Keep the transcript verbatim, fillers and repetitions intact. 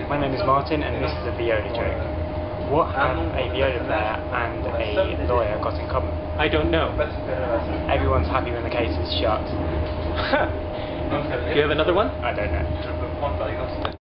My name is Martin and this is a Viola Joke. What have a viola player and a lawyer got in common? I don't know. Everyone's happy when the case is shut. Do you have another one? I don't know.